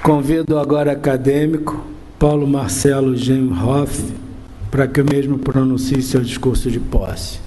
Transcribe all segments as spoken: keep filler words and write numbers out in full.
Convido agora o acadêmico Paulo Marcelo Genhoff para que o mesmo pronuncie seu discurso de posse.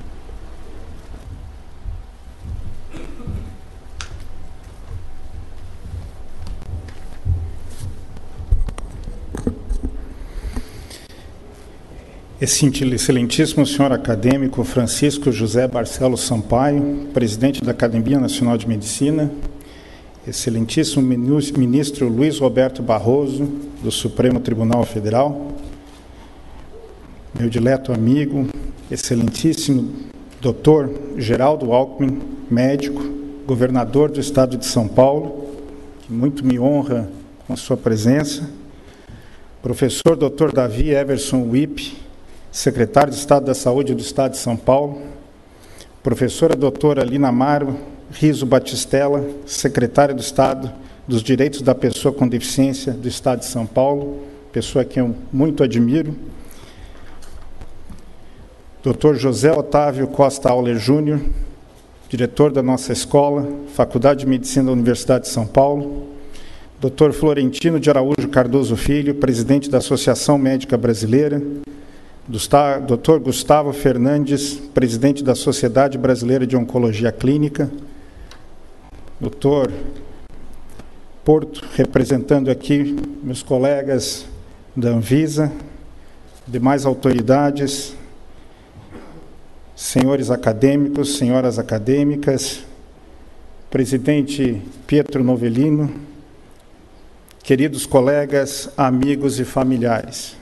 Excelentíssimo senhor acadêmico Francisco José Barcelos Sampaio, presidente da Academia Nacional de Medicina, excelentíssimo ministro Luiz Roberto Barroso, do Supremo Tribunal Federal, meu dileto amigo, excelentíssimo doutor Geraldo Alckmin, médico, governador do Estado de São Paulo, que muito me honra com a sua presença, professor doutor Davi Everson Wipp, secretário de Estado da Saúde do Estado de São Paulo, professora doutora Lina Amaro Riso Batistella, secretária do Estado dos Direitos da Pessoa com Deficiência do Estado de São Paulo, pessoa que eu muito admiro, doutor José Otávio Costa Auler Júnior, diretor da nossa escola, Faculdade de Medicina da Universidade de São Paulo, doutor Florentino de Araújo Cardoso Filho, presidente da Associação Médica Brasileira, doutor Gustavo Fernandes, presidente da Sociedade Brasileira de Oncologia Clínica, doutor Porto, representando aqui meus colegas da Anvisa, demais autoridades, senhores acadêmicos, senhoras acadêmicas, presidente Pietro Novellino, queridos colegas, amigos e familiares.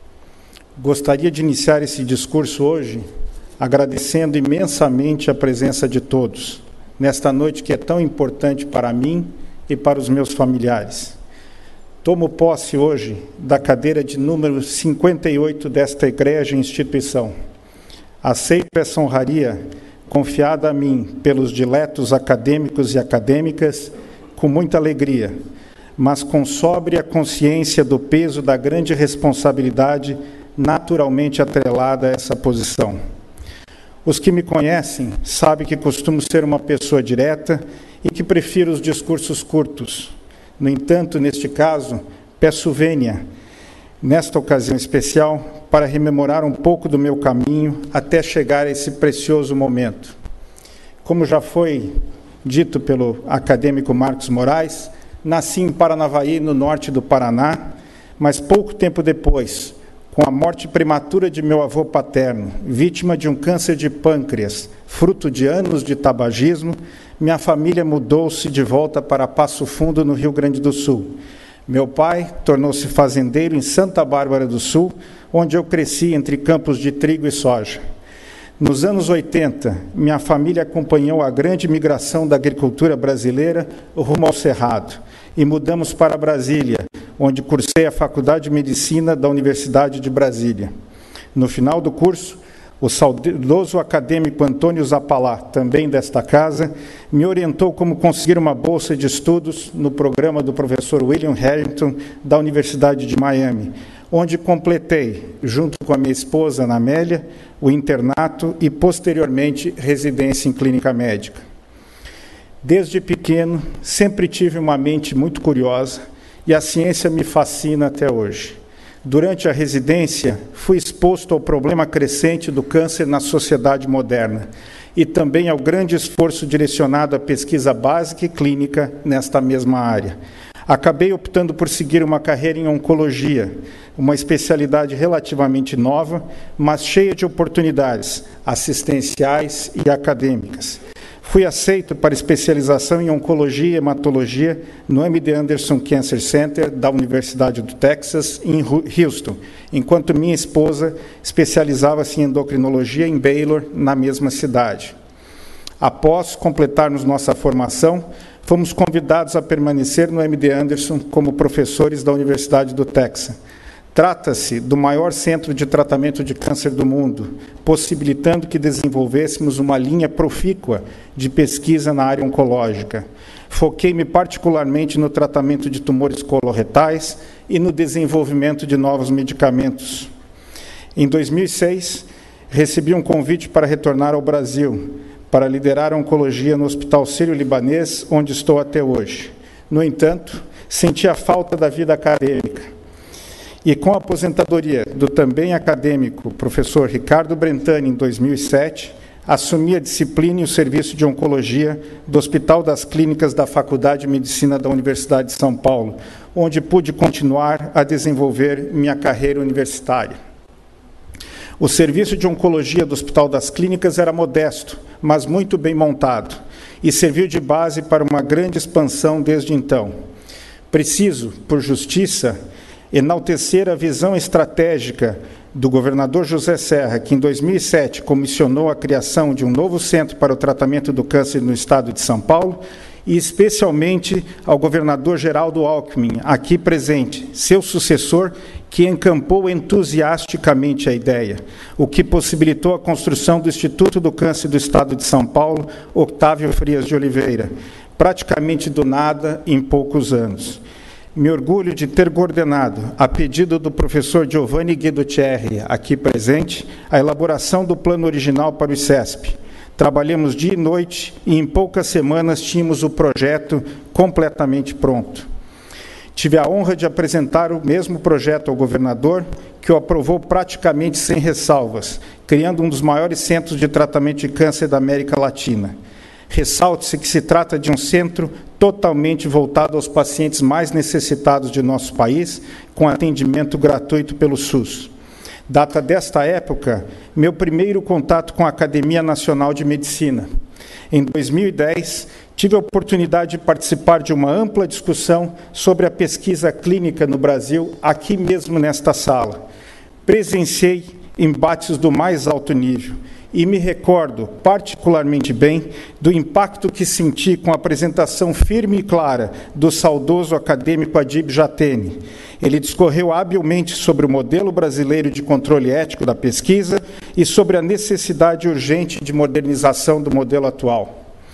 Gostaria de iniciar esse discurso hoje agradecendo imensamente a presença de todos, nesta noite que é tão importante para mim e para os meus familiares. Tomo posse hoje da cadeira de número cinquenta e oito desta egrégia instituição. Aceito essa honraria confiada a mim pelos diletos acadêmicos e acadêmicas com muita alegria, mas com sóbria consciência do peso da grande responsabilidade naturalmente atrelada a essa posição. Os que me conhecem sabem que costumo ser uma pessoa direta e que prefiro os discursos curtos. No entanto, neste caso, peço vênia, nesta ocasião especial, para rememorar um pouco do meu caminho até chegar a esse precioso momento. Como já foi dito pelo acadêmico Marcos Moraes, nasci em Paranavaí, no norte do Paraná, mas pouco tempo depois, com a morte prematura de meu avô paterno, vítima de um câncer de pâncreas, fruto de anos de tabagismo, minha família mudou-se de volta para Passo Fundo, no Rio Grande do Sul. Meu pai tornou-se fazendeiro em Santa Bárbara do Sul, onde eu cresci entre campos de trigo e soja. Nos anos oitenta, minha família acompanhou a grande migração da agricultura brasileira rumo ao Cerrado e mudamos para Brasília, onde cursei a Faculdade de Medicina da Universidade de Brasília. No final do curso, o saudoso acadêmico Antônio Zapalá, também desta casa, me orientou como conseguir uma bolsa de estudos no programa do professor William Harrington, da Universidade de Miami, onde completei, junto com a minha esposa, Ana Amélia, o internato e, posteriormente, residência em clínica médica. Desde pequeno, sempre tive uma mente muito curiosa e a ciência me fascina até hoje. Durante a residência, fui exposto ao problema crescente do câncer na sociedade moderna e também ao grande esforço direcionado à pesquisa básica e clínica nesta mesma área. Acabei optando por seguir uma carreira em oncologia, uma especialidade relativamente nova, mas cheia de oportunidades assistenciais e acadêmicas. Fui aceito para especialização em oncologia e hematologia no M D Anderson Cancer Center da Universidade do Texas, em Houston, enquanto minha esposa especializava-se em endocrinologia em Baylor, na mesma cidade. Após completarmos nossa formação, fomos convidados a permanecer no M D Anderson como professores da Universidade do Texas. Trata-se do maior centro de tratamento de câncer do mundo, possibilitando que desenvolvêssemos uma linha profícua de pesquisa na área oncológica. Foquei-me particularmente no tratamento de tumores coloretais e no desenvolvimento de novos medicamentos. Em dois mil e seis, recebi um convite para retornar ao Brasil, para liderar a oncologia no Hospital Sírio-Libanês, onde estou até hoje. No entanto, Senti a falta da vida acadêmica. E com a aposentadoria do também acadêmico professor Ricardo Brentani, em dois mil e sete, assumi a disciplina e o serviço de oncologia do Hospital das Clínicas da Faculdade de Medicina da Universidade de São Paulo, onde pude continuar a desenvolver minha carreira universitária. O serviço de oncologia do Hospital das Clínicas era modesto, mas muito bem montado, e serviu de base para uma grande expansão desde então. Preciso, por justiça, enaltecer a visão estratégica do governador José Serra, que em dois mil e sete comissionou a criação de um novo centro para o tratamento do câncer no estado de São Paulo, e especialmente ao governador Geraldo Alckmin, aqui presente, seu sucessor, que encampou entusiasticamente a ideia, o que possibilitou a construção do Instituto do Câncer do Estado de São Paulo, Octávio Frias de Oliveira, praticamente do nada em poucos anos. Me orgulho de ter coordenado, a pedido do professor Giovanni Guidocerri, aqui presente, a elaboração do plano original para o ICESP. Trabalhamos dia e noite e em poucas semanas tínhamos o projeto completamente pronto. Tive a honra de apresentar o mesmo projeto ao governador, que o aprovou praticamente sem ressalvas, criando um dos maiores centros de tratamento de câncer da América Latina. Ressalte-se que se trata de um centro totalmente voltado aos pacientes mais necessitados de nosso país, com atendimento gratuito pelo SUS. Data desta época, meu primeiro contato com a Academia Nacional de Medicina. Em dois mil e dez, tive a oportunidade de participar de uma ampla discussão sobre a pesquisa clínica no Brasil, aqui mesmo nesta sala. Presenciei embates do mais alto nível, e me recordo particularmente bem do impacto que senti com a apresentação firme e clara do saudoso acadêmico Adib Jatene. Ele discorreu habilmente sobre o modelo brasileiro de controle ético da pesquisa e sobre a necessidade urgente de modernização do modelo atual.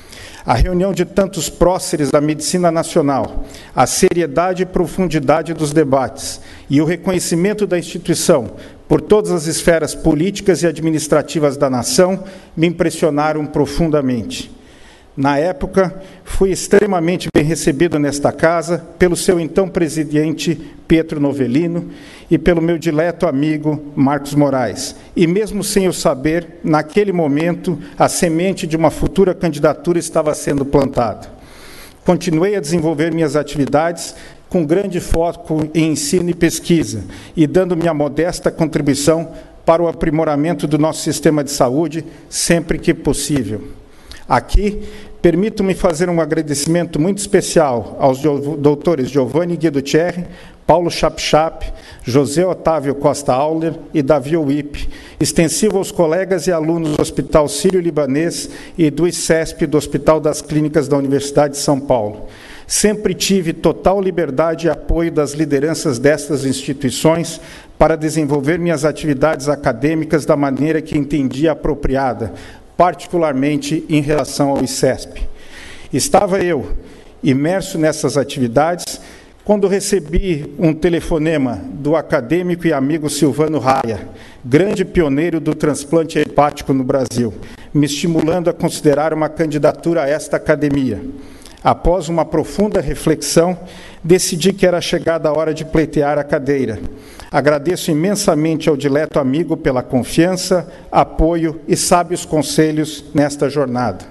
A reunião de tantos próceres da medicina nacional, a seriedade e profundidade dos debates e o reconhecimento da instituição por todas as esferas políticas e administrativas da nação me impressionaram profundamente. Na época, fui extremamente bem recebido nesta casa pelo seu então presidente Pietro Novelino e pelo meu dileto amigo Marcos Moraes. E mesmo sem eu saber, naquele momento, a semente de uma futura candidatura estava sendo plantada. Continuei a desenvolver minhas atividades com grande foco em ensino e pesquisa e dando minha modesta contribuição para o aprimoramento do nosso sistema de saúde sempre que possível. Aqui, permito-me fazer um agradecimento muito especial aos doutores Giovanni Guidocerri, Paulo Chapchap, José Otávio Costa Auler e Davi Ouip, extensivo aos colegas e alunos do Hospital Sírio-Libanês e do ICESP, do Hospital das Clínicas da Universidade de São Paulo. Sempre tive total liberdade e apoio das lideranças destas instituições para desenvolver minhas atividades acadêmicas da maneira que entendia apropriada, particularmente em relação ao ICESP. Estava eu, imerso nessas atividades, quando recebi um telefonema do acadêmico e amigo Silvano Raia, grande pioneiro do transplante hepático no Brasil, me estimulando a considerar uma candidatura a esta academia. Após uma profunda reflexão, decidi que era chegada a hora de pleitear a cadeira. Agradeço imensamente ao dileto amigo pela confiança, apoio e sábios conselhos nesta jornada.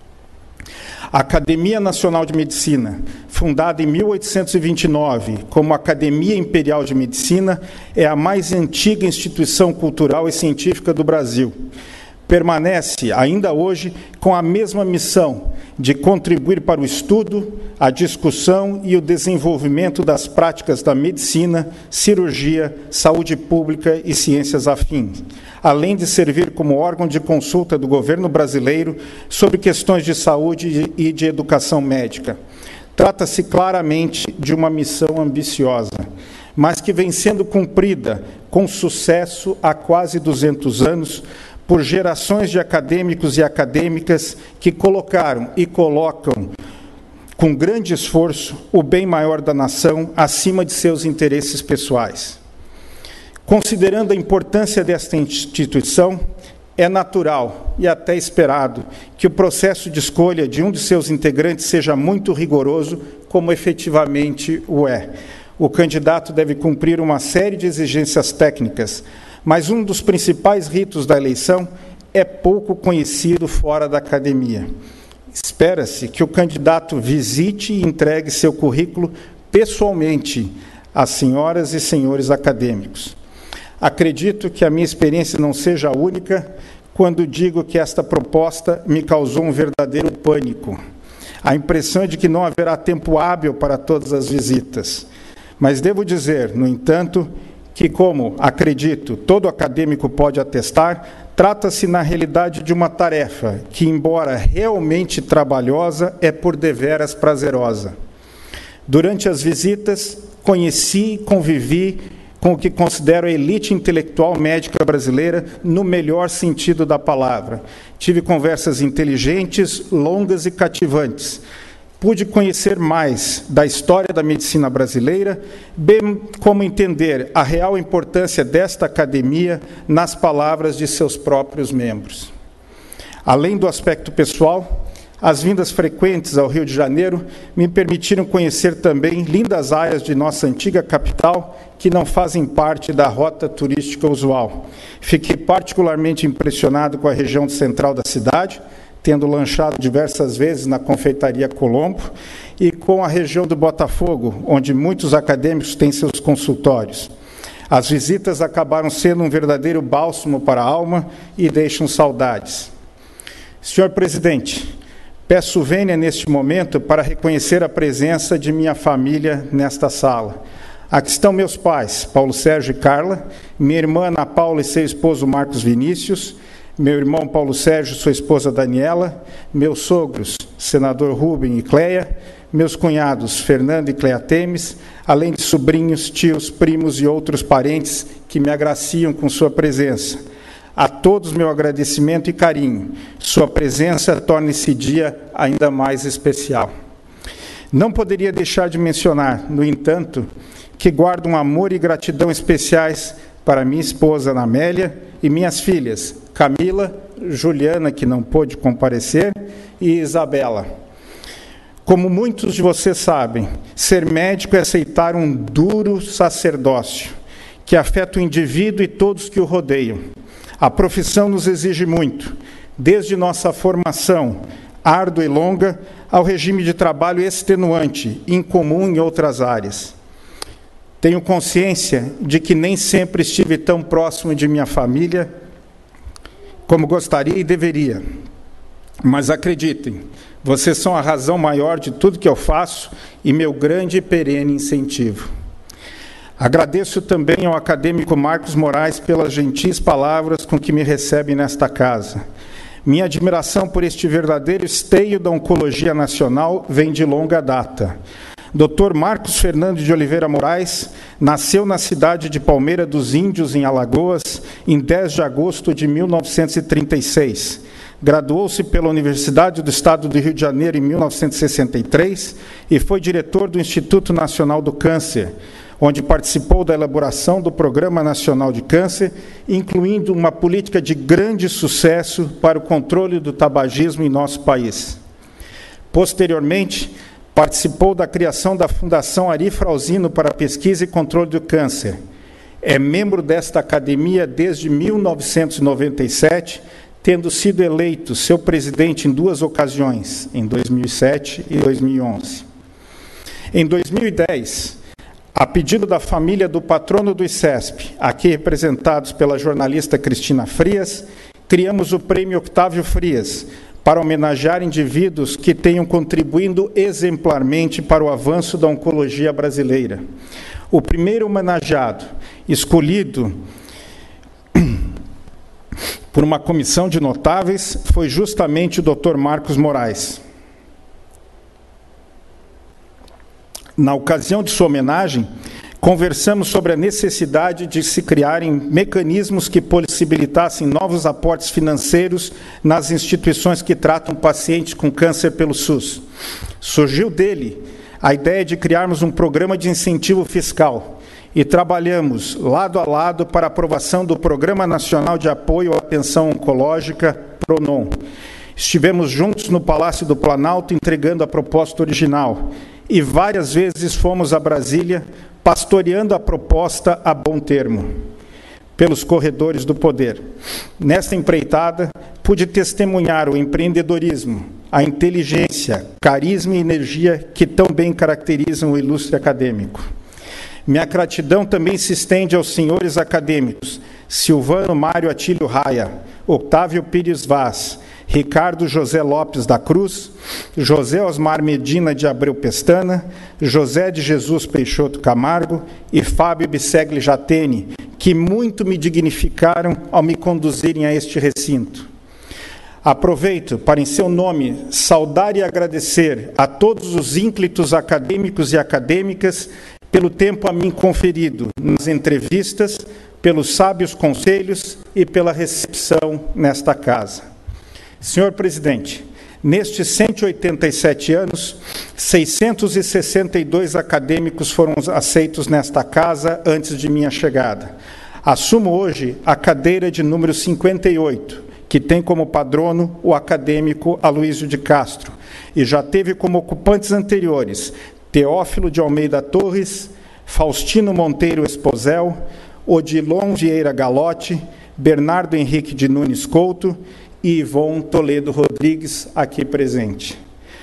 A Academia Nacional de Medicina, fundada em mil oitocentos e vinte e nove como Academia Imperial de Medicina, é a mais antiga instituição cultural e científica do Brasil. Permanece, ainda hoje, com a mesma missão de contribuir para o estudo, a discussão e o desenvolvimento das práticas da medicina, cirurgia, saúde pública e ciências afins, além de servir como órgão de consulta do governo brasileiro sobre questões de saúde e de educação médica. Trata-se claramente de uma missão ambiciosa, mas que vem sendo cumprida com sucesso há quase duzentos anos, por gerações de acadêmicos e acadêmicas que colocaram e colocam, com grande esforço, o bem maior da nação acima de seus interesses pessoais. Considerando a importância desta instituição, é natural e até esperado que o processo de escolha de um de seus integrantes seja muito rigoroso, como efetivamente o é. O candidato deve cumprir uma série de exigências técnicas, mas um dos principais ritos da eleição é pouco conhecido fora da academia. Espera-se que o candidato visite e entregue seu currículo pessoalmente às senhoras e senhores acadêmicos. Acredito que a minha experiência não seja a única quando digo que esta proposta me causou um verdadeiro pânico. A impressão é de que não haverá tempo hábil para todas as visitas. Mas devo dizer, no entanto, que, como acredito, todo acadêmico pode atestar, trata-se, na realidade, de uma tarefa que, embora realmente trabalhosa, é por deveras prazerosa. Durante as visitas, conheci e convivi com o que considero a elite intelectual médica brasileira no melhor sentido da palavra. Tive conversas inteligentes, longas e cativantes. Pude conhecer mais da história da medicina brasileira, bem como entender a real importância desta academia nas palavras de seus próprios membros. Além do aspecto pessoal, as vindas frequentes ao Rio de Janeiro me permitiram conhecer também lindas áreas de nossa antiga capital que não fazem parte da rota turística usual. Fiquei particularmente impressionado com a região central da cidade, tendo lanchado diversas vezes na Confeitaria Colombo, e com a região do Botafogo, onde muitos acadêmicos têm seus consultórios. As visitas acabaram sendo um verdadeiro bálsamo para a alma e deixam saudades. Senhor Presidente, peço vênia neste momento para reconhecer a presença de minha família nesta sala. Aqui estão meus pais, Paulo Sérgio e Carla, minha irmã Ana Paula e seu esposo Marcos Vinícius, meu irmão Paulo Sérgio, sua esposa Daniela, meus sogros, senador Rubem e Cleia, meus cunhados Fernando e Cleia Temes, além de sobrinhos, tios, primos e outros parentes que me agraciam com sua presença. A todos meu agradecimento e carinho. Sua presença torna esse dia ainda mais especial. Não poderia deixar de mencionar, no entanto, que guardo um amor e gratidão especiais para minha esposa Ana Amélia e minhas filhas, Camila, Juliana, que não pôde comparecer, e Isabela. Como muitos de vocês sabem, ser médico é aceitar um duro sacerdócio, que afeta o indivíduo e todos que o rodeiam. A profissão nos exige muito, desde nossa formação, árdua e longa, ao regime de trabalho extenuante, incomum em outras áreas. Tenho consciência de que nem sempre estive tão próximo de minha família como gostaria e deveria. Mas acreditem, vocês são a razão maior de tudo que eu faço e meu grande e perene incentivo. Agradeço também ao acadêmico Marcos Moraes pelas gentis palavras com que me recebe nesta casa. Minha admiração por este verdadeiro esteio da oncologia nacional vem de longa data. doutor Marcos Fernando de Oliveira Moraes nasceu na cidade de Palmeira dos Índios, em Alagoas, em dez de agosto de mil novecentos e trinta e seis. Graduou-se pela Universidade do Estado do Rio de Janeiro em mil novecentos e sessenta e três e foi diretor do Instituto Nacional do Câncer, onde participou da elaboração do Programa Nacional de Câncer, incluindo uma política de grande sucesso para o controle do tabagismo em nosso país. Posteriormente, participou da criação da Fundação Ari Frausino para Pesquisa e Controle do Câncer. É membro desta academia desde mil novecentos e noventa e sete, tendo sido eleito seu presidente em duas ocasiões, em dois mil e sete e dois mil e onze. Em dois mil e dez, a pedido da família do patrono do ICESP, aqui representados pela jornalista Cristina Frias, criamos o Prêmio Octávio Frias, para homenagear indivíduos que tenham contribuído exemplarmente para o avanço da oncologia brasileira. O primeiro homenageado, escolhido por uma comissão de notáveis, foi justamente o doutor Marcos Moraes. Na ocasião de sua homenagem, conversamos sobre a necessidade de se criarem mecanismos que possibilitassem novos aportes financeiros nas instituições que tratam pacientes com câncer pelo SUS. Surgiu dele a ideia de criarmos um programa de incentivo fiscal e trabalhamos lado a lado para a aprovação do Programa Nacional de Apoio à Atenção Oncológica, PRONON. Estivemos juntos no Palácio do Planalto entregando a proposta original e várias vezes fomos a Brasília pastoreando a proposta a bom termo, pelos corredores do poder. Nesta empreitada, pude testemunhar o empreendedorismo, a inteligência, carisma e energia que tão bem caracterizam o ilustre acadêmico. Minha gratidão também se estende aos senhores acadêmicos Silvano Mário Atílio Raia, Octávio Pires Vaz, Ricardo José Lopes da Cruz, José Osmar Medina de Abreu Pestana, José de Jesus Peixoto Camargo e Fábio Bissegli Jatene, que muito me dignificaram ao me conduzirem a este recinto. Aproveito para, em seu nome, saudar e agradecer a todos os ínclitos acadêmicos e acadêmicas pelo tempo a mim conferido nas entrevistas, pelos sábios conselhos e pela recepção nesta casa. Senhor Presidente, nestes cento e oitenta e sete anos, seiscentos e sessenta e dois acadêmicos foram aceitos nesta casa antes de minha chegada. Assumo hoje a cadeira de número cinquenta e oito, que tem como patrono o acadêmico Aloísio de Castro, e já teve como ocupantes anteriores Teófilo de Almeida Torres, Faustino Monteiro Esposel, Odilon Vieira Galotti, Bernardo Henrique de Nunes Couto e Ivon Toledo Rodrigues, aqui presente.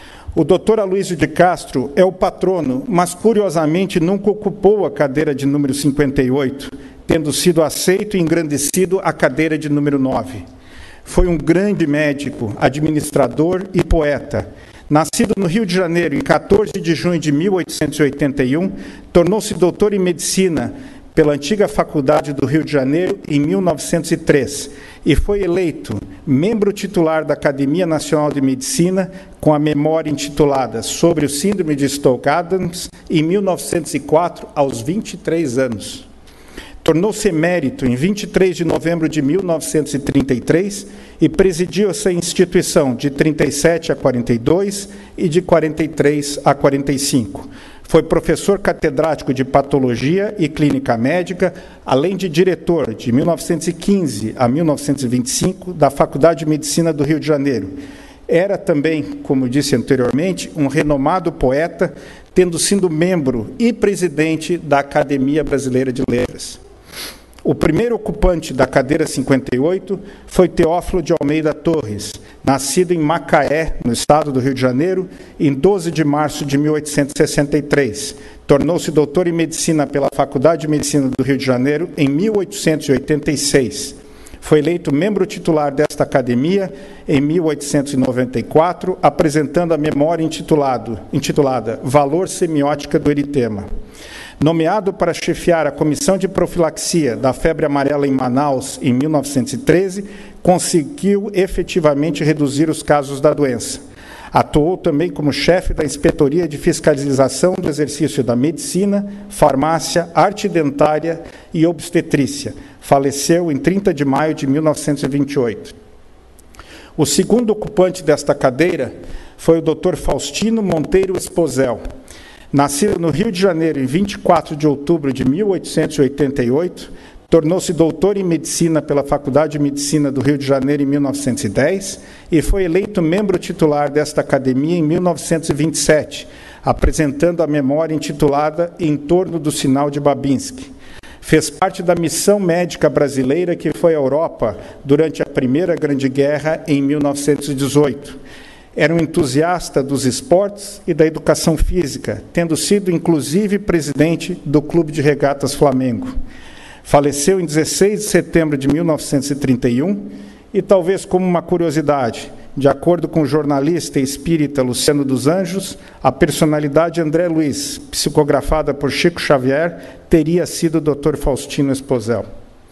O doutor Aloísio de Castro é o patrono, mas curiosamente nunca ocupou a cadeira de número cinquenta e oito, tendo sido aceito e engrandecido a cadeira de número nove. Foi um grande médico, administrador e poeta. Nascido no Rio de Janeiro em quatorze de junho de mil oitocentos e oitenta e um, tornou-se doutor em medicina pela antiga Faculdade do Rio de Janeiro em mil novecentos e três e foi eleito membro titular da Academia Nacional de Medicina com a memória intitulada Sobre o Síndrome de Stokes-Adams em mil novecentos e quatro, aos vinte e três anos. Tornou-se emérito em vinte e três de novembro de mil novecentos e trinta e três e presidiu essa instituição de trinta e sete a quarenta e dois e de quarenta e três a quarenta e cinco. Foi professor catedrático de Patologia e Clínica Médica, além de diretor, de mil novecentos e quinze a mil novecentos e vinte e cinco, da Faculdade de Medicina do Rio de Janeiro. Era também, como disse anteriormente, um renomado poeta, tendo sido membro e presidente da Academia Brasileira de Letras. O primeiro ocupante da cadeira cinquenta e oito foi Teófilo de Almeida Torres, nascido em Macaé, no estado do Rio de Janeiro, em doze de março de mil oitocentos e sessenta e três. Tornou-se doutor em medicina pela Faculdade de Medicina do Rio de Janeiro em mil oitocentos e oitenta e seis. Foi eleito membro titular desta academia em mil oitocentos e noventa e quatro, apresentando a memória intitulado, intitulada Valor Semiótica do Eritema. Nomeado para chefiar a Comissão de Profilaxia da Febre Amarela em Manaus em mil novecentos e treze, conseguiu efetivamente reduzir os casos da doença. Atuou também como chefe da Inspetoria de Fiscalização do Exercício da Medicina, Farmácia, Arte Dentária e Obstetrícia. Faleceu em trinta de maio de mil novecentos e vinte e oito. O segundo ocupante desta cadeira foi o doutor Faustino Monteiro Esposel. Nascido no Rio de Janeiro em vinte e quatro de outubro de mil oitocentos e oitenta e oito, tornou-se doutor em Medicina pela Faculdade de Medicina do Rio de Janeiro em mil novecentos e dez e foi eleito membro titular desta academia em mil novecentos e vinte e sete, apresentando a memória intitulada Em torno do Sinal de Babinski. Fez parte da missão médica brasileira que foi à Europa durante a Primeira Grande Guerra em mil novecentos e dezoito. Era um entusiasta dos esportes e da educação física, tendo sido, inclusive, presidente do Clube de Regatas Flamengo. Faleceu em dezesseis de setembro de mil novecentos e trinta e um e, talvez como uma curiosidade, de acordo com o jornalista e espírita Luciano dos Anjos, a personalidade André Luiz, psicografada por Chico Xavier, teria sido o doutor Faustino Esposel.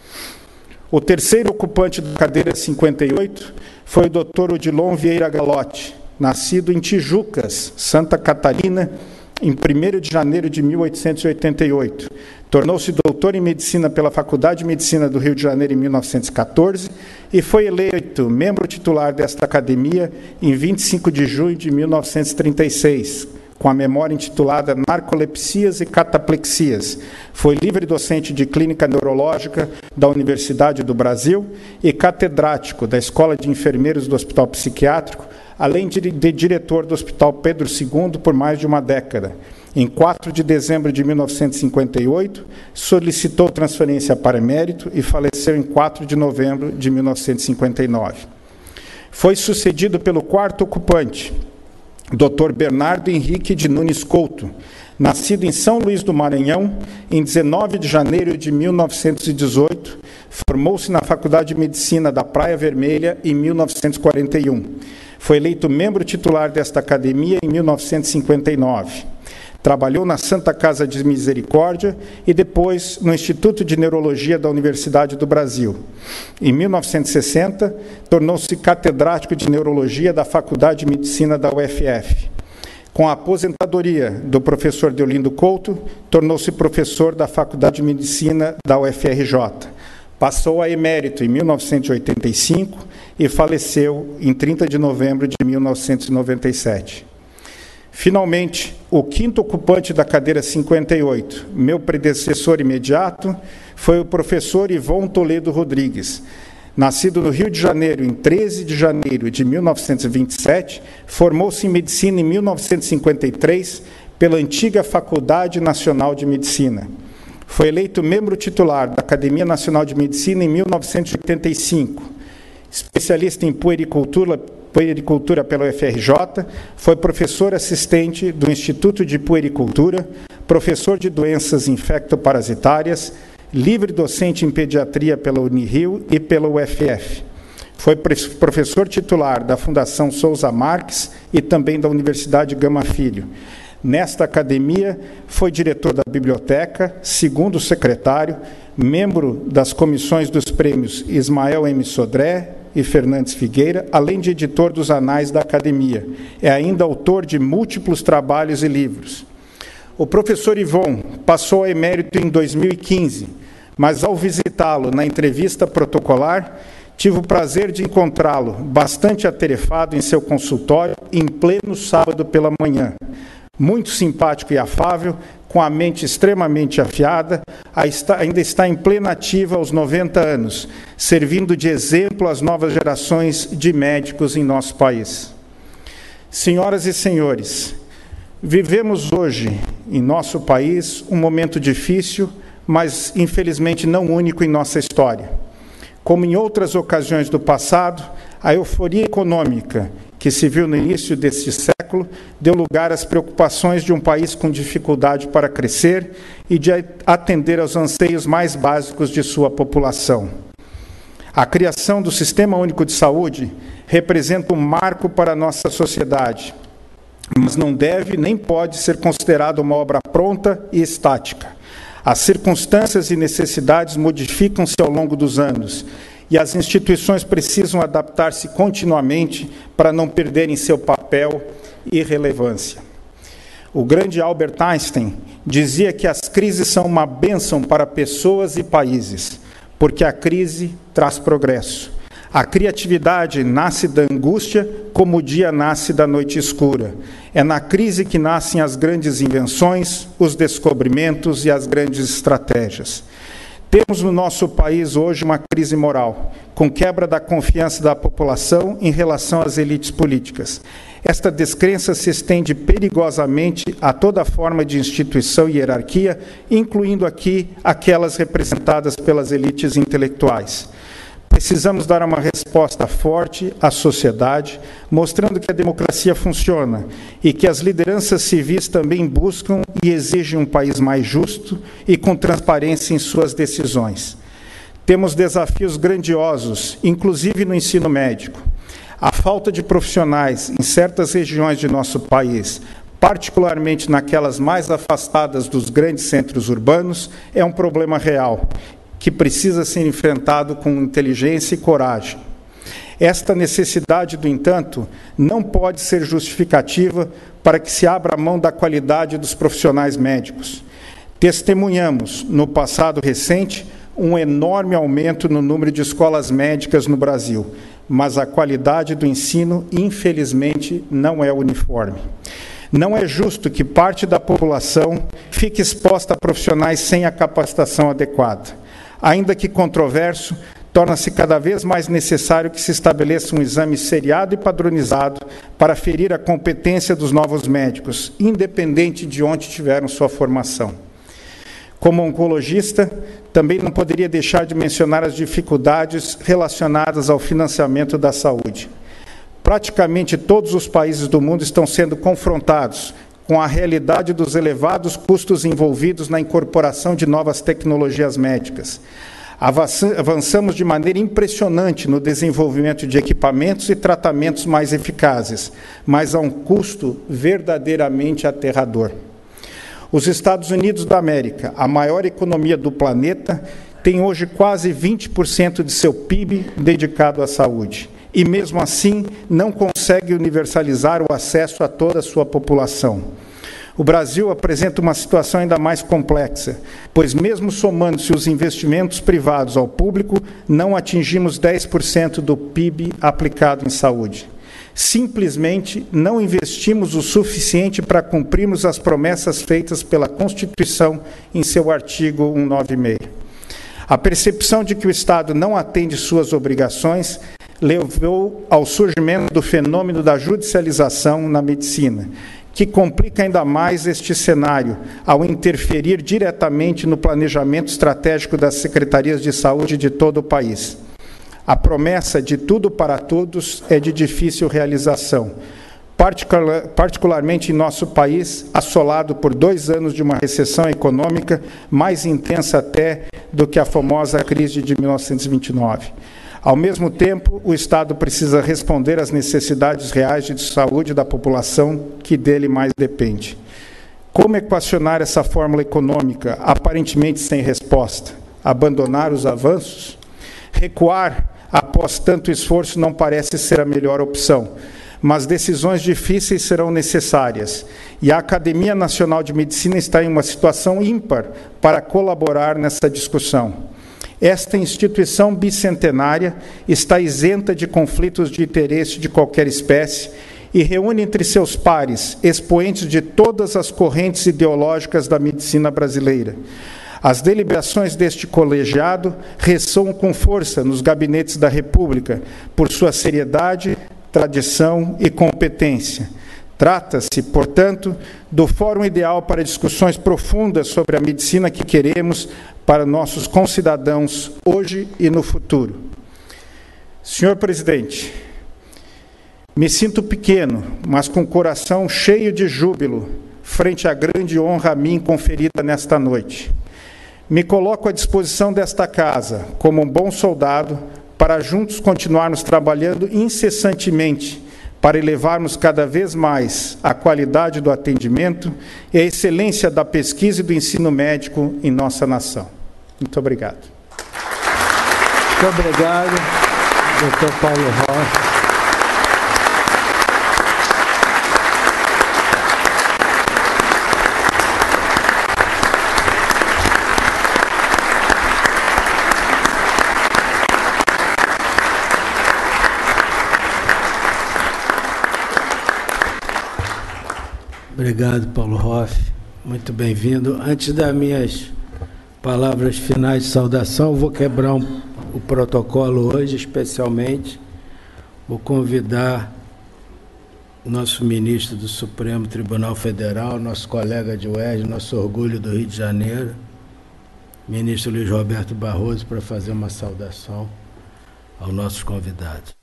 O terceiro ocupante da cadeira cinquenta e oito foi o doutor Odilon Vieira Galotti, nascido em Tijucas, Santa Catarina, em primeiro de janeiro de mil oitocentos e oitenta e oito. Tornou-se doutor em Medicina pela Faculdade de Medicina do Rio de Janeiro em mil novecentos e quatorze e foi eleito membro titular desta academia em vinte e cinco de junho de mil novecentos e trinta e seis, com a memória intitulada Narcolepsias e Cataplexias. Foi livre docente de Clínica Neurológica da Universidade do Brasil e catedrático da Escola de Enfermeiros do Hospital Psiquiátrico, além de, de diretor do Hospital Pedro segundo por mais de uma década. Em quatro de dezembro de mil novecentos e cinquenta e oito, solicitou transferência para emérito e faleceu em quatro de novembro de mil novecentos e cinquenta e nove. Foi sucedido pelo quarto ocupante, doutor Bernardo Henrique de Nunes Couto, nascido em São Luís do Maranhão, em dezenove de janeiro de mil novecentos e dezoito, formou-se na Faculdade de Medicina da Praia Vermelha em mil novecentos e quarenta e um. Foi eleito membro titular desta academia em mil novecentos e cinquenta e nove. Trabalhou na Santa Casa de Misericórdia e depois no Instituto de Neurologia da Universidade do Brasil. Em mil novecentos e sessenta, tornou-se catedrático de Neurologia da Faculdade de Medicina da U F F. Com a aposentadoria do professor Deolindo Couto, tornou-se professor da Faculdade de Medicina da U F R J. Passou a emérito em mil novecentos e oitenta e cinco e faleceu em trinta de novembro de mil novecentos e noventa e sete. Finalmente, o quinto ocupante da cadeira cinquenta e oito, meu predecessor imediato, foi o professor Ivon Toledo Rodrigues. Nascido no Rio de Janeiro em treze de janeiro de mil novecentos e vinte e sete, formou-se em medicina em mil novecentos e cinquenta e três pela antiga Faculdade Nacional de Medicina. Foi eleito membro titular da Academia Nacional de Medicina em mil novecentos e oitenta e cinco. Especialista em puericultura, puericultura pela U F R J, foi professor assistente do Instituto de Puericultura, professor de doenças infectoparasitárias, livre docente em pediatria pela Unirio e pela U F F. Foi professor titular da Fundação Souza Marques e também da Universidade Gama Filho. Nesta academia, foi diretor da biblioteca, segundo secretário, membro das comissões dos prêmios Ismael M. Sodré e Fernandes Figueira, além de editor dos anais da academia. É ainda autor de múltiplos trabalhos e livros. O professor Ivon passou a emérito em dois mil e quinze, mas ao visitá-lo na entrevista protocolar, tive o prazer de encontrá-lo bastante atarefado em seu consultório em pleno sábado pela manhã. Muito simpático e afável, com a mente extremamente afiada, ainda está em plena ativa aos noventa anos, servindo de exemplo às novas gerações de médicos em nosso país. Senhoras e senhores, vivemos hoje, em nosso país, um momento difícil, mas infelizmente não único em nossa história. Como em outras ocasiões do passado, a euforia econômica que se viu no início deste século deu lugar às preocupações de um país com dificuldade para crescer e de atender aos anseios mais básicos de sua população. A criação do Sistema Único de Saúde representa um marco para a nossa sociedade, mas não deve nem pode ser considerado uma obra pronta e estática. As circunstâncias e necessidades modificam-se ao longo dos anos e as instituições precisam adaptar-se continuamente para não perderem seu papel e relevância. O grande Albert Einstein dizia que as crises são uma bênção para pessoas e países, porque a crise traz progresso. A criatividade nasce da angústia, como o dia nasce da noite escura. É na crise que nascem as grandes invenções, os descobrimentos e as grandes estratégias. Temos no nosso país hoje uma crise moral, com quebra da confiança da população em relação às elites políticas. Esta descrença se estende perigosamente a toda forma de instituição e hierarquia, incluindo aqui aquelas representadas pelas elites intelectuais. Precisamos dar uma resposta forte à sociedade, mostrando que a democracia funciona e que as lideranças civis também buscam e exigem um país mais justo e com transparência em suas decisões. Temos desafios grandiosos, inclusive no ensino médico. A falta de profissionais em certas regiões de nosso país, particularmente naquelas mais afastadas dos grandes centros urbanos, é um problema real, que precisa ser enfrentado com inteligência e coragem. Esta necessidade, no entanto, não pode ser justificativa para que se abra mão da qualidade dos profissionais médicos. Testemunhamos, no passado recente, um enorme aumento no número de escolas médicas no Brasil, mas a qualidade do ensino, infelizmente, não é uniforme. Não é justo que parte da população fique exposta a profissionais sem a capacitação adequada. Ainda que controverso, torna-se cada vez mais necessário que se estabeleça um exame seriado e padronizado para aferir a competência dos novos médicos, independente de onde tiveram sua formação. Como oncologista, também não poderia deixar de mencionar as dificuldades relacionadas ao financiamento da saúde. Praticamente todos os países do mundo estão sendo confrontados com a realidade dos elevados custos envolvidos na incorporação de novas tecnologias médicas. Avançamos de maneira impressionante no desenvolvimento de equipamentos e tratamentos mais eficazes, mas a um custo verdadeiramente aterrador. Os Estados Unidos da América, a maior economia do planeta, tem hoje quase vinte por cento de seu P I B dedicado à saúde. E, mesmo assim, não consegue universalizar o acesso a toda a sua população. O Brasil apresenta uma situação ainda mais complexa, pois, mesmo somando-se os investimentos privados ao público, não atingimos dez por cento do P I B aplicado em saúde. Simplesmente não investimos o suficiente para cumprirmos as promessas feitas pela Constituição em seu artigo cento e noventa e seis. A percepção de que o Estado não atende suas obrigações levou ao surgimento do fenômeno da judicialização na medicina, que complica ainda mais este cenário ao interferir diretamente no planejamento estratégico das secretarias de saúde de todo o país. A promessa de tudo para todos é de difícil realização, particular, particularmente em nosso país, assolado por dois anos de uma recessão econômica mais intensa até do que a famosa crise de mil novecentos e vinte e nove. Ao mesmo tempo, o Estado precisa responder às necessidades reais de saúde da população que dele mais depende. Como equacionar essa fórmula econômica, aparentemente sem resposta? Abandonar os avanços? Recuar após tanto esforço não parece ser a melhor opção, mas decisões difíceis serão necessárias, e a Academia Nacional de Medicina está em uma situação ímpar para colaborar nessa discussão. Esta instituição bicentenária está isenta de conflitos de interesse de qualquer espécie e reúne entre seus pares expoentes de todas as correntes ideológicas da medicina brasileira. As deliberações deste colegiado ressoam com força nos gabinetes da República por sua seriedade, tradição e competência. Trata-se, portanto, do fórum ideal para discussões profundas sobre a medicina que queremos para nossos concidadãos hoje e no futuro. Senhor Presidente, me sinto pequeno, mas com o coração cheio de júbilo frente à grande honra a mim conferida nesta noite. Me coloco à disposição desta casa, como um bom soldado, para juntos continuarmos trabalhando incessantemente para elevarmos cada vez mais a qualidade do atendimento e a excelência da pesquisa e do ensino médico em nossa nação. Muito obrigado. Muito obrigado, doutor Paulo Rossi. Obrigado, Paulo Hoff. Muito bem-vindo. Antes das minhas palavras finais de saudação, vou quebrar um, o protocolo hoje, especialmente. Vou convidar o nosso ministro do Supremo Tribunal Federal, nosso colega de U E R J, nosso orgulho do Rio de Janeiro, ministro Luiz Roberto Barroso, para fazer uma saudação aos nossos convidados.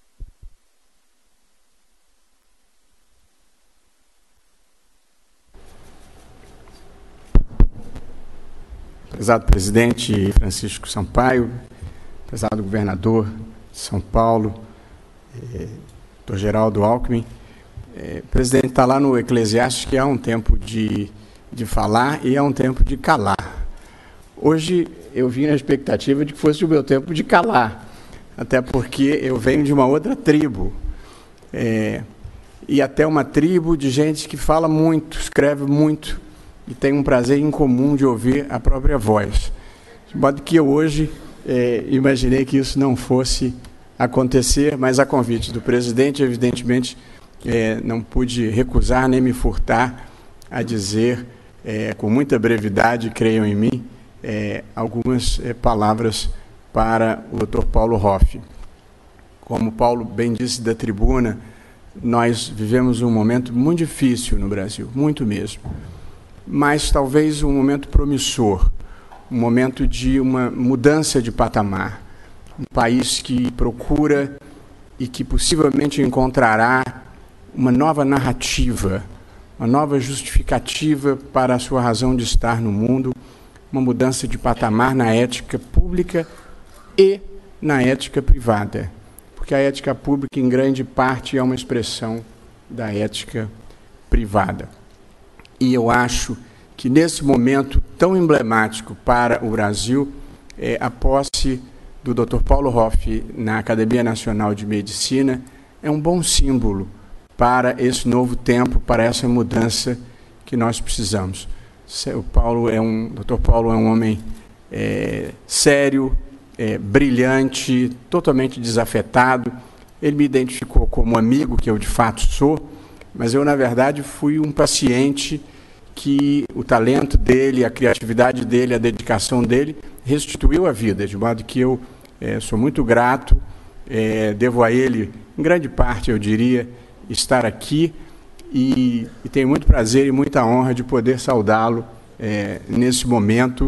Prezado presidente Francisco Sampaio, prezado governador de São Paulo, eh, doutor Geraldo Alckmin, eh, presidente, está lá no Eclesiastes que há um tempo de, de falar e há um tempo de calar. Hoje eu vim na expectativa de que fosse o meu tempo de calar, até porque eu venho de uma outra tribo, eh, e até uma tribo de gente que fala muito, escreve muito, e tem um prazer incomum de ouvir a própria voz. De modo que eu hoje eh, imaginei que isso não fosse acontecer, mas a convite do presidente, evidentemente, eh, não pude recusar nem me furtar a dizer, eh, com muita brevidade, creiam em mim, eh, algumas eh, palavras para o doutor Paulo Hoff. Como Paulo bem disse da tribuna, nós vivemos um momento muito difícil no Brasil, muito mesmo, mas talvez um momento promissor, um momento de uma mudança de patamar, um país que procura e que possivelmente encontrará uma nova narrativa, uma nova justificativa para a sua razão de estar no mundo, uma mudança de patamar na ética pública e na ética privada, porque a ética pública, em grande parte, é uma expressão da ética privada. E eu acho que, nesse momento tão emblemático para o Brasil, é, a posse do doutor Paulo Hoff na Academia Nacional de Medicina é um bom símbolo para esse novo tempo, para essa mudança que nós precisamos. O Paulo é um, doutor Paulo é um homem é, sério, é, brilhante, totalmente desafetado. Ele me identificou como amigo, que eu de fato sou, mas eu, na verdade, fui um paciente que o talento dele, a criatividade dele, a dedicação dele restituiu a vida, de modo que eu é, sou muito grato, é, devo a ele, em grande parte, eu diria, estar aqui e, e tenho muito prazer e muita honra de poder saudá-lo é, nesse momento,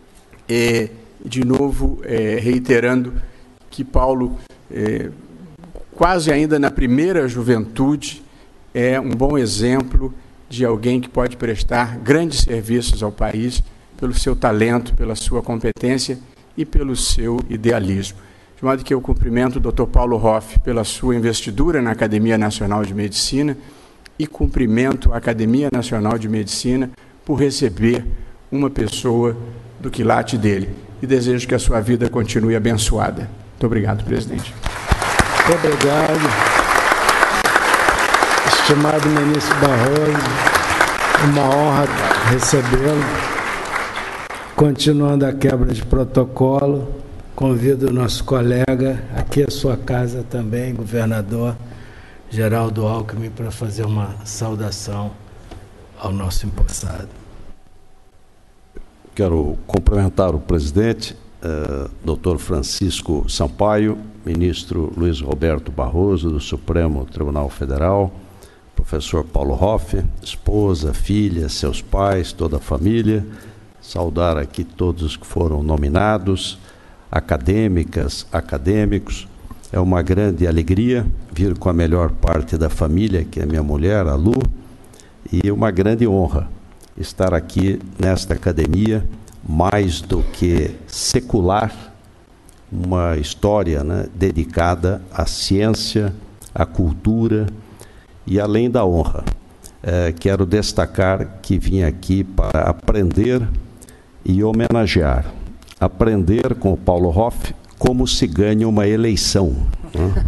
é, de novo é, reiterando que Paulo, é, quase ainda na primeira juventude, é um bom exemplo de alguém que pode prestar grandes serviços ao país pelo seu talento, pela sua competência e pelo seu idealismo. De modo que eu cumprimento o doutor Paulo Hoff pela sua investidura na Academia Nacional de Medicina e cumprimento a Academia Nacional de Medicina por receber uma pessoa do quilate dele. E desejo que a sua vida continue abençoada. Muito obrigado, presidente. Muito obrigado. Estimado ministro Barroso, uma honra recebê-lo. Continuando a quebra de protocolo, convido o nosso colega, aqui à sua casa também, governador Geraldo Alckmin, para fazer uma saudação ao nosso empossado. Quero cumprimentar o presidente, uh, doutor Francisco Sampaio, ministro Luiz Roberto Barroso, do Supremo Tribunal Federal, professor Paulo Hoff, esposa, filha, seus pais, toda a família, saudar aqui todos que foram nominados, acadêmicas, acadêmicos. É uma grande alegria vir com a melhor parte da família, que é minha mulher, a Lu, e uma grande honra estar aqui nesta academia, mais do que secular, uma história, né, dedicada à ciência, à cultura e além da honra. É, quero destacar que vim aqui para aprender e homenagear. Aprender com o Paulo Hoff como se ganha uma eleição, né?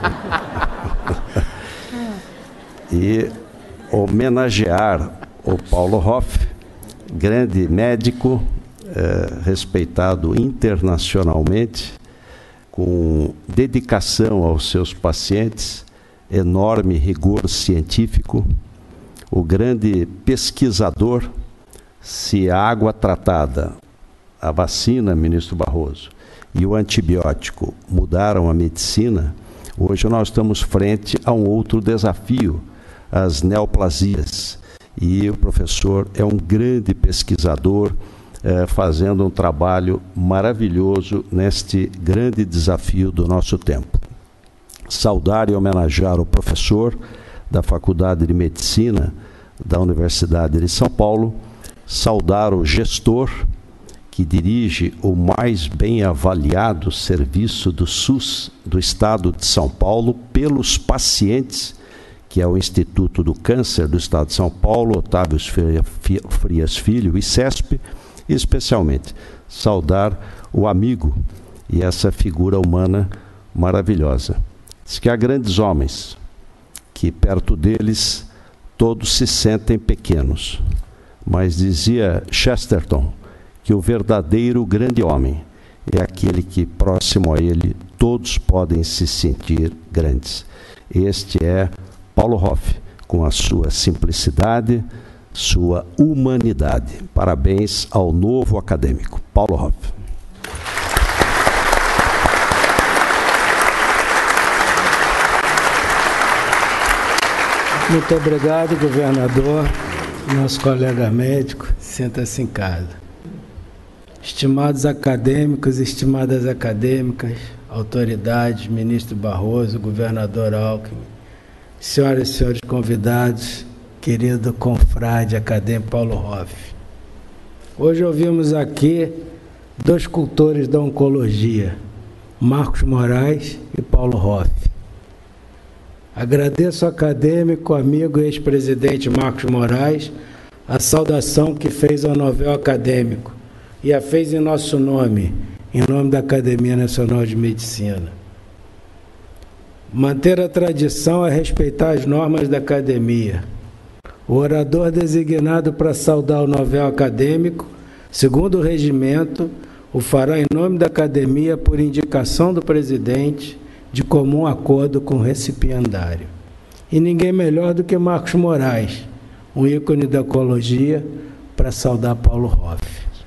E homenagear o Paulo Hoff, grande médico, eh, respeitado internacionalmente, com dedicação aos seus pacientes, enorme rigor científico, o grande pesquisador. Se a água tratada, a vacina, ministro Barroso, e o antibiótico mudaram a medicina, hoje nós estamos frente a um outro desafio, as neoplasias. E o professor é um grande pesquisador, eh, fazendo um trabalho maravilhoso neste grande desafio do nosso tempo. Saudar e homenagear o professor da Faculdade de Medicina da Universidade de São Paulo, saudar o gestor que dirige o mais bem avaliado serviço do SUS do Estado de São Paulo pelos pacientes, que é o Instituto do Câncer do Estado de São Paulo, Otávio Frias Filho, e CESP, e especialmente saudar o amigo e essa figura humana maravilhosa. Diz que há grandes homens que perto deles todos se sentem pequenos, mas dizia Chesterton que o verdadeiro grande homem é aquele que próximo a ele todos podem se sentir grandes. Este é Paulo Hoff, com a sua simplicidade, sua humanidade. Parabéns ao novo acadêmico, Paulo Hoff. Muito obrigado, governador, nosso colega médico, senta-se em casa. Estimados acadêmicos, estimadas acadêmicas, autoridades, ministro Barroso, governador Alckmin, senhoras e senhores convidados, querido confrade acadêmico Paulo Hoff. Hoje ouvimos aqui dois cultores da oncologia, Marcos Moraes e Paulo Hoff. Agradeço ao acadêmico, amigo e ex-presidente Marcos Moraes a saudação que fez ao novel acadêmico e a fez em nosso nome, em nome da Academia Nacional de Medicina. Manter a tradição é respeitar as normas da academia. O orador designado para saudar o novel acadêmico, segundo o regimento, o fará em nome da academia por indicação do presidente, de comum acordo com o recipiendário. E ninguém melhor do que Marcos Moraes, um ícone da oncologia, para saudar Paulo Hoff.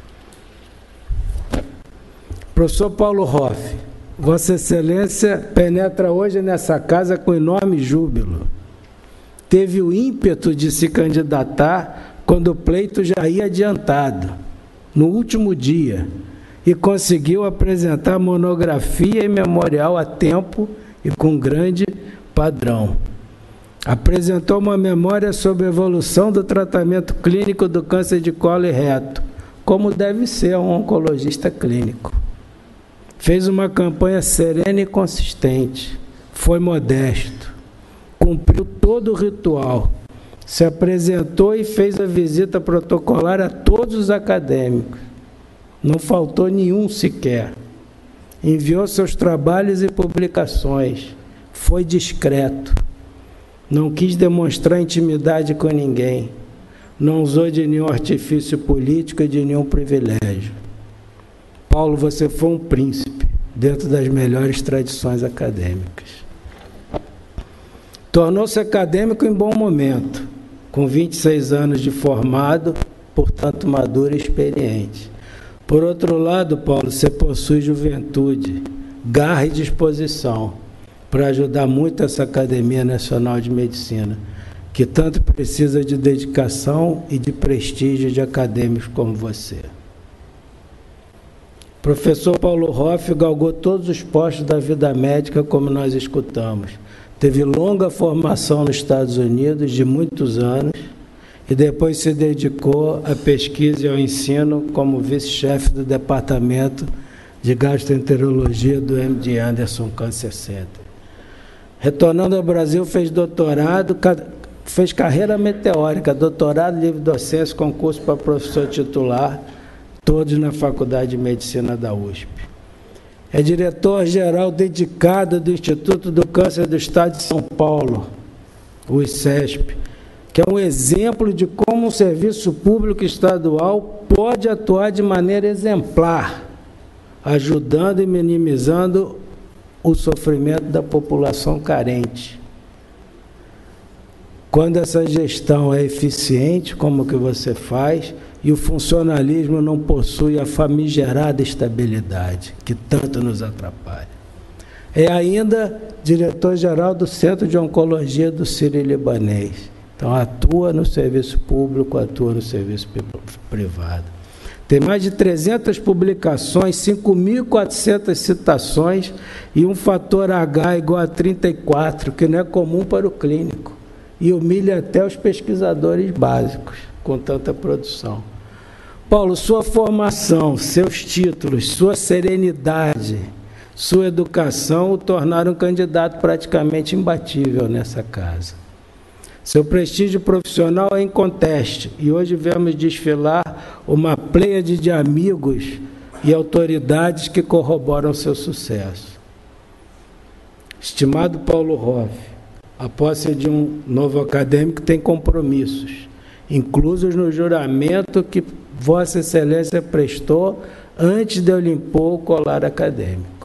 Professor Paulo Hoff, Vossa Excelência penetra hoje nessa casa com enorme júbilo. Teve o ímpeto de se candidatar quando o pleito já ia adiantado, no último dia, e conseguiu apresentar monografia e memorial a tempo e com grande padrão. Apresentou uma memória sobre a evolução do tratamento clínico do câncer de colo e reto, como deve ser um oncologista clínico. Fez uma campanha serena e consistente, foi modesto, cumpriu todo o ritual, se apresentou e fez a visita protocolar a todos os acadêmicos. Não faltou nenhum sequer. Enviou seus trabalhos e publicações. Foi discreto. Não quis demonstrar intimidade com ninguém. Não usou de nenhum artifício político e de nenhum privilégio. Paulo, você foi um príncipe, dentro das melhores tradições acadêmicas. Tornou-se acadêmico em bom momento, com vinte e seis anos de formado, portanto maduro e experiente. Por outro lado, Paulo, você possui juventude, garra e disposição para ajudar muito essa Academia Nacional de Medicina, que tanto precisa de dedicação e de prestígio de acadêmicos como você. Professor Paulo Hoff galgou todos os postos da vida médica, como nós escutamos. Teve longa formação nos Estados Unidos, de muitos anos, e depois se dedicou à pesquisa e ao ensino como vice-chefe do Departamento de Gastroenterologia do M D Anderson Cancer Center. Retornando ao Brasil, fez doutorado, fez carreira meteórica, doutorado, livre docência, concurso para professor titular, todos na Faculdade de Medicina da U S P. É diretor-geral dedicado do Instituto do Câncer do Estado de São Paulo, o I C E S P, que é um exemplo de como um serviço público estadual pode atuar de maneira exemplar, ajudando e minimizando o sofrimento da população carente. Quando essa gestão é eficiente, como que você faz, e o funcionalismo não possui a famigerada estabilidade, que tanto nos atrapalha. É ainda diretor-geral do Centro de Oncologia do Sírio-Libanês. Então, atua no serviço público, atua no serviço privado. Tem mais de trezentas publicações, cinco mil e quatrocentas citações e um fator H igual a trinta e quatro, que não é comum para o clínico. E humilha até os pesquisadores básicos, com tanta produção. Paulo, sua formação, seus títulos, sua serenidade, sua educação o tornaram um candidato praticamente imbatível nessa casa. Seu prestígio profissional é inconteste e hoje vemos desfilar uma pleiade de amigos e autoridades que corroboram seu sucesso. Estimado Paulo Hoff, a posse de um novo acadêmico tem compromissos, inclusos no juramento que Vossa Excelência prestou antes de eu lhe impor o colar acadêmico.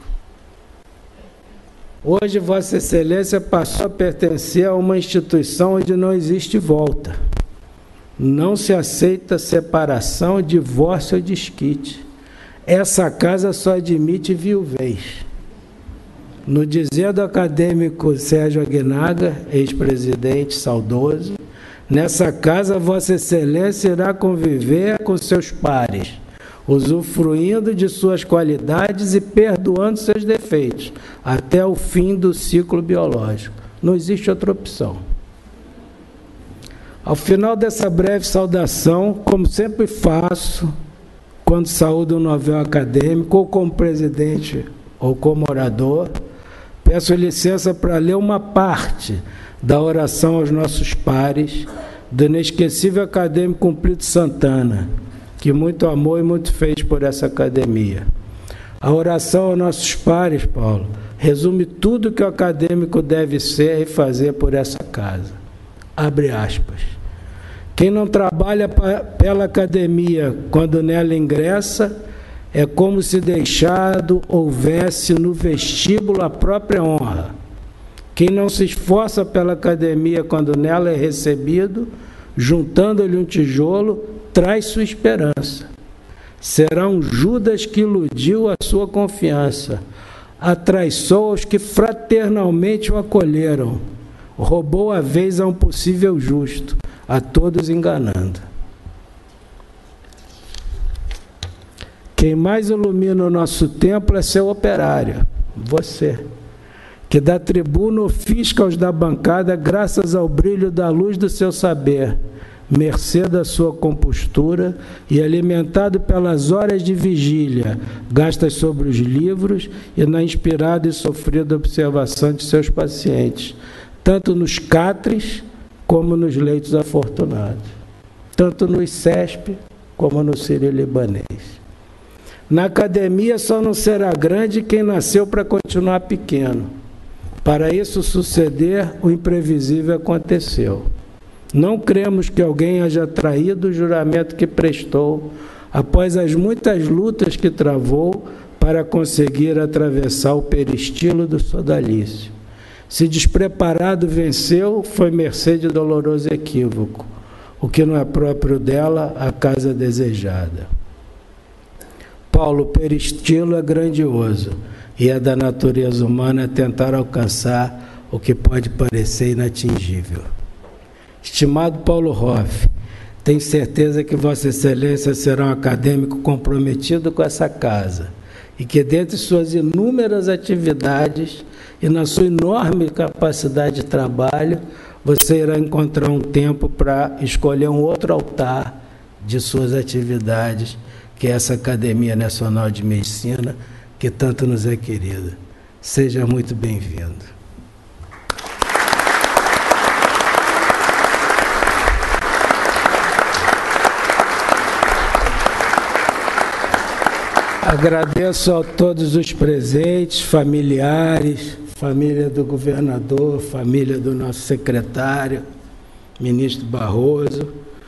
Hoje, Vossa Excelência passou a pertencer a uma instituição onde não existe volta. Não se aceita separação, divórcio ou desquite. Essa casa só admite viuvez. no dizer do acadêmico Sérgio Aguinaga, ex-presidente saudoso, nessa casa Vossa Excelência irá conviver com seus pares, usufruindo de suas qualidades e perdoando seus defeitos, até o fim do ciclo biológico. Não existe outra opção. Ao final dessa breve saudação, como sempre faço, quando saúdo um novel acadêmico, ou como presidente ou como orador, peço licença para ler uma parte da oração aos nossos pares, do inesquecível acadêmico Cumprido Santana, que muito amou e muito fez por essa academia. A oração aos nossos pares, Paulo, resume tudo que o acadêmico deve ser e fazer por essa casa. Abre aspas. Quem não trabalha pela academia quando nela ingressa, é como se deixado houvesse no vestíbulo a própria honra. Quem não se esforça pela academia quando nela é recebido, juntando-lhe um tijolo, traz sua esperança. Será um Judas que iludiu a sua confiança, atraiçou os que fraternalmente o acolheram, roubou a vez a um possível justo, a todos enganando. Quem mais ilumina o nosso templo é seu operário, você, que dá tribuna ou fisca aos da bancada graças ao brilho da luz do seu saber, mercê da sua compostura e alimentado pelas horas de vigília, gastas sobre os livros e na inspirada e sofrida observação de seus pacientes, tanto nos catres como nos leitos afortunados, tanto no I C E S P como no Sírio-Libanês. Na academia só não será grande quem nasceu para continuar pequeno. Para isso suceder, o imprevisível aconteceu. Não cremos que alguém haja traído o juramento que prestou, após as muitas lutas que travou para conseguir atravessar o peristilo do sodalício. Se despreparado venceu, foi mercê de doloroso equívoco, o que não é próprio dela, a casa desejada. Paulo, o peristilo é grandioso, e é da natureza humana tentar alcançar o que pode parecer inatingível. Estimado Paulo Hoff, tenho certeza que Vossa Excelência será um acadêmico comprometido com essa casa e que, dentre suas inúmeras atividades e na sua enorme capacidade de trabalho, você irá encontrar um tempo para escolher um outro altar de suas atividades, que é essa Academia Nacional de Medicina, que tanto nos é querida. Seja muito bem-vindo. Agradeço a todos os presentes, familiares, família do governador, família do nosso secretário, ministro Barroso.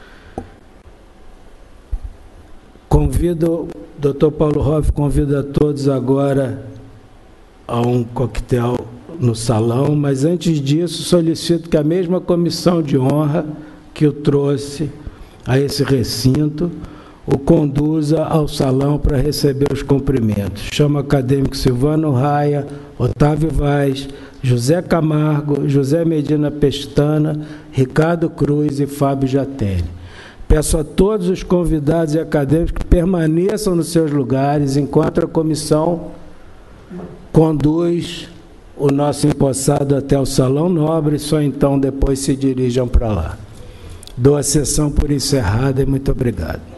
Convido, doutor Paulo Hoff, convido a todos agora a um coquetel no salão, mas antes disso solicito que a mesma comissão de honra que o trouxe a esse recinto o conduza ao salão para receber os cumprimentos. Chamo o acadêmico Silvano Raia, Otávio Vaz, José Camargo, José Medina Pestana, Ricardo Cruz e Fábio Jatelli. Peço a todos os convidados e acadêmicos que permaneçam nos seus lugares enquanto a comissão conduz o nosso empossado até o Salão Nobre, só então depois se dirijam para lá. Dou a sessão por encerrada e muito obrigado.